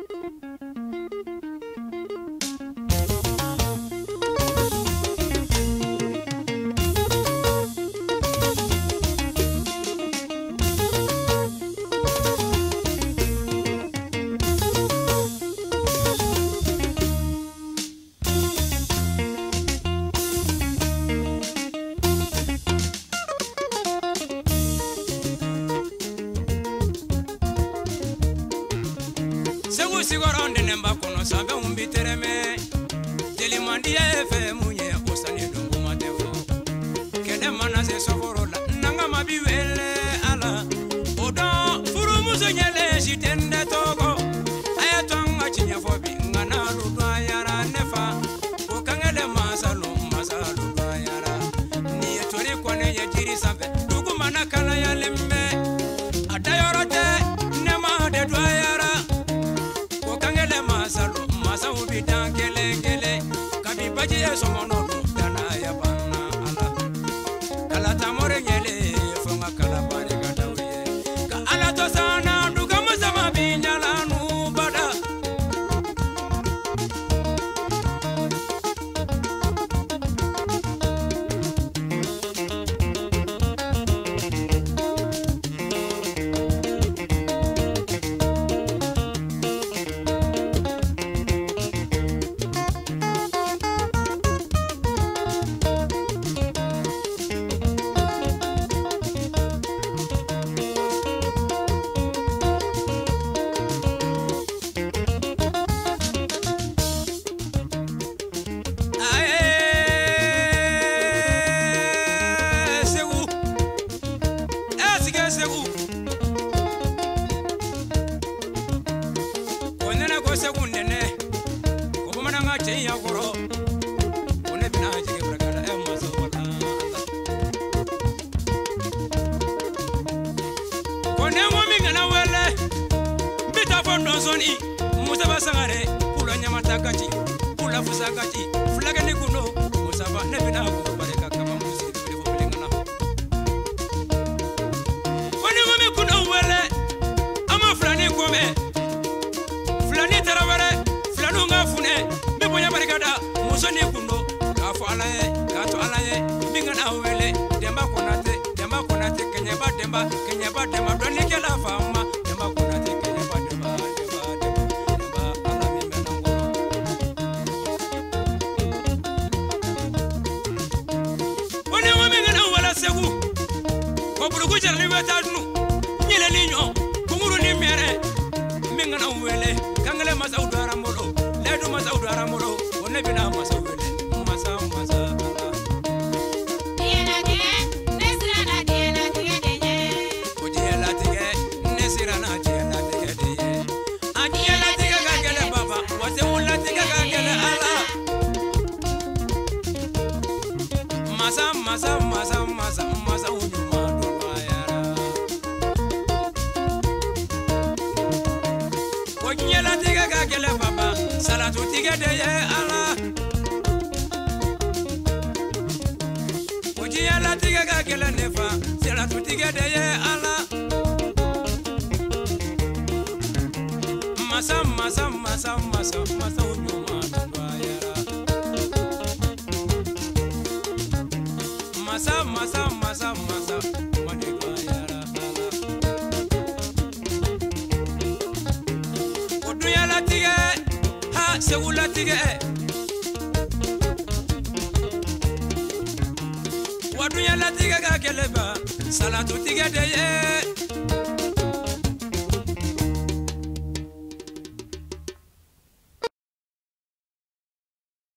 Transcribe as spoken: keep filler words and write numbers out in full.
Sigoronde nemba kono sabe umbitereme Deli mandiye fe munye osani dungu matefo Kede mana se sokorola nanga mabiwele ala Odo furu muso nyele shitende togo Ayatwanga chinya fobi ngana ludwa yara nefa Ukangele masalo masalo dwa yara Niye tori kwane ye jiri sampe Dugu mana kala ya lembe Adayorote nema de dwa yara Masalo, masa ubi dan kele kele, kabi baji e somono dana ya bana ala. Kala tamore nyele, fonga kala pare katawiye. Ka ala to sana duga masama binyala nu bada. Musaba sangare pula nyamata kati pula fusa kati flaga ni kuno musaba nebina ko bareka kama musi befo belengana woni mami kuno wele ama flani kome flani tarawere flanu ngafune be bonya bareka musoni kuno kafu alaye kato alaye bingana wele demba konate demba konate kenya ba demba kenya ba demba doni kela fama demba konate kenya ba demba Burugu jarli wetadnu nyele linyo kumuru ni mere mingana wele kangale masaudu aramolo ledu masaudu aramolo wonne bina masawele masa masa diena tige nesirana diena tige deye odiela tige nesirana diena tige deye adiela tige gagele baba wase mulla tige gagele ala masa masa masa masa masa unyuma Nyela tiga gagele baba salatu tiga deye ala Nyela tiga gagele nefa salatu tiga deye ala Masa masa masa masa masa unyuma dwayara Masa masa masa masa mane dwayara ala Tige, ha segula tige. Wadunya la tige ga keleba, salatu tige deye.